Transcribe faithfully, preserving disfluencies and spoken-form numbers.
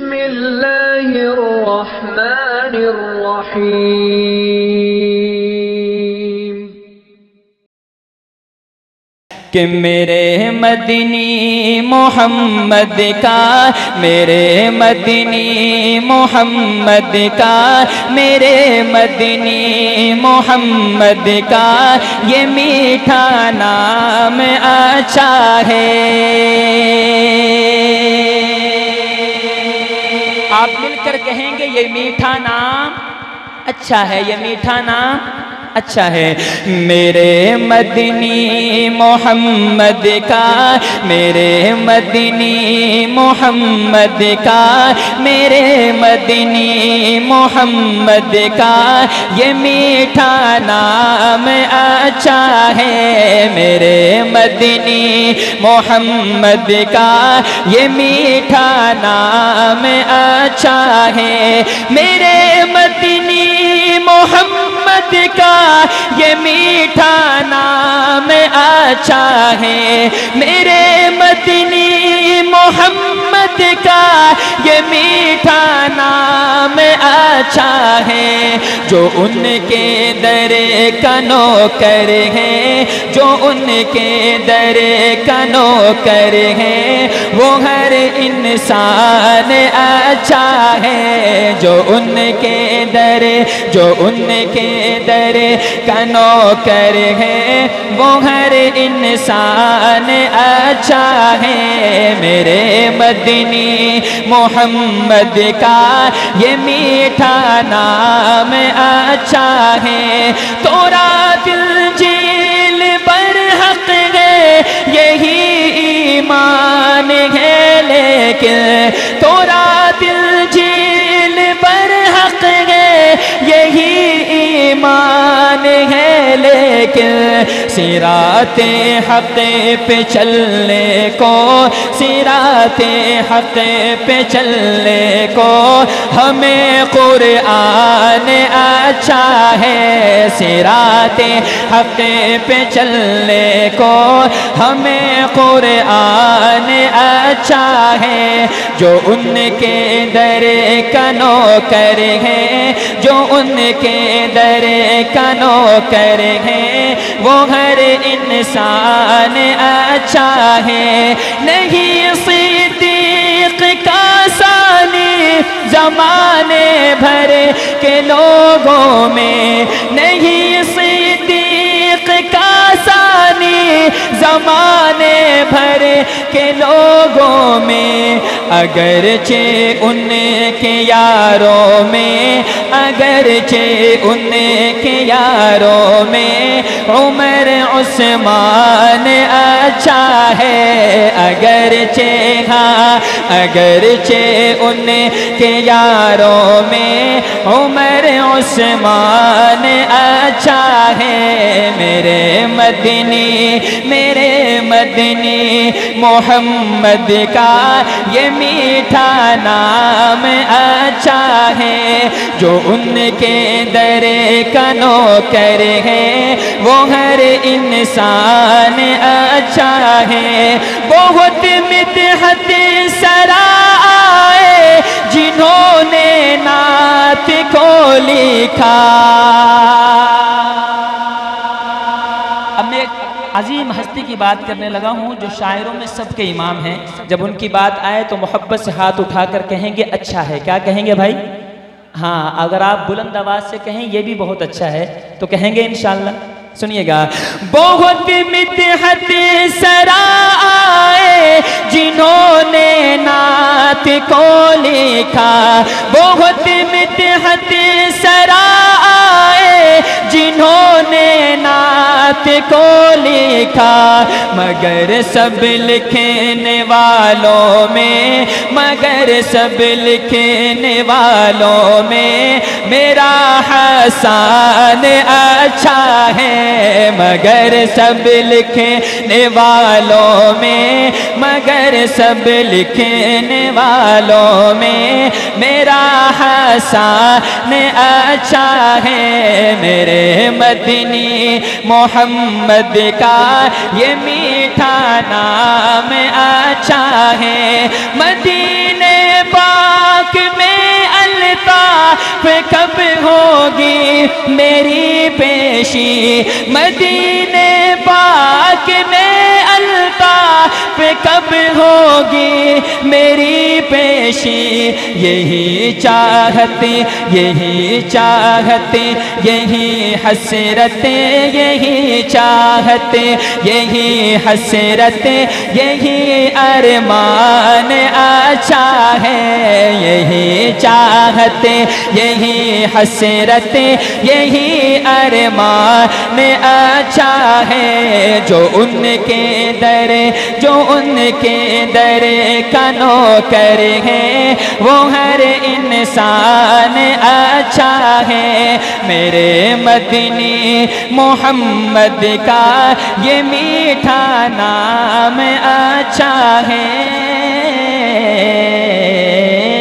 بسم اللہ الرحمن الرحیم کہ میرے مدنی محمد کا میرے مدنی محمد کا میرے مدنی محمد کا یہ میٹھا نام اچھا ہے۔ آپ مل کر کہیں گے یہ میٹھا نام اچھا ہے، یہ میٹھا نام اچھا ہے۔ میرے مدنی محمد کا میرے مدنی محمد کا میرے مدنی محمد کا یہ میٹھا نام اچھا ہے۔ میرے مدنی محمد کا یہ میٹھا نام اچھا ہے۔ میرے مدنی محمد کا یہ میٹھا نام اچھا ہے۔ میرے مدنی محمد کا یہ میٹھا نام اچھا ہے۔ جو ان کے در کا نوکر ہے، جو ان کے در کا نوکر ہے، وہ ہر انسان اچھا ہے۔ جو ان کے در جو ان کے در کا نوکر ہے، وہ ہر انسان اچھا ہے۔ میرے مدنی محمد کا یہ میٹھا نام اچھا ہے۔ تورات انجیل برحق ہے یہی ایمان ہے، لیکن تورات انجیل برحق ہے یہی ایمان ہے، لیکن صراط حق پہ چلنے کو صراط حق پہ چلنے کو ہمیں قرآن اچھا ہے۔ صراط حق پہ چلنے کو ہمیں قرآن اچھا ہے۔ جو ان کے در کا نوکر ہے، جو ان کے در کا نوکر ہے، وہ ہر انسان اچھا ہے۔ نہیں صدیق کا ثانی زمانے بھر کے لوگوں میں، نہیں صدیق کا ثانی زمانے بھر کے لوگوں میں، اگرچہ ان کے یاروں میں اگرچہ ان کے یاروں میں عمر عثمان اچھا ہے۔ اگرچہ ہاں اگرچہ ان کے یاروں میں عمر عثمان اچھا ہے۔ میرے مدنی میرے مدنی محمد کا یہ میٹھا نام اچھا ہے۔ جو ان کے در کا نوکر ہے، وہ ہر انسان اچھا ہے۔ بہت مدحت سرا آئے جنہوں نے نعت کو لکھا۔ اب میں عظیم ہستی کی بات کرنے لگا ہوں جو شاعروں میں سب کے امام ہیں۔ جب ان کی بات آئے تو محبت سے ہاتھ اٹھا کر کہیں گے اچھا ہے۔ کیا کہیں گے بھائی؟ ہاں، اگر آپ بلند آواز سے کہیں یہ بھی بہت اچھا ہے تو کہیں گے انشاءاللہ۔ سنیے گا۔ بہت مدحت سرا آئے جنہوں نے نعت کو لکھا، بہت مدحت سرا آئے جنہوں نے نعت کو لکھا، مگر سب لکھنے والوں میں مگر سب لکھنے والوں میں میرا حسان اچھا ہے۔ مگر سب لکھنے والوں میں مگر سب لکھنے والوں میں میرا حسان اچھا ہے۔ میرے مدنی محمد کا یہ میٹھا نام اچھا ہے۔ مدینے پاک پاک میں الطاف کب ہوگی میری پیشی، مدینے پاک میں الطاف کب ہوگی میری پیشی، یہی چاہت یہی چاہت یہی حسرت یہی چاہت یہی حسرت یہی ارمان اچھا ہے، یہی چاہت یہی حسرت یہی ارمان اچھا ہے، جو ان کے در جو ان کے در کا نوکر ہے وہ ہر انسان اچھا ہے، میرے مدنی محمد کا یہ میٹھا نام اچھا ہے۔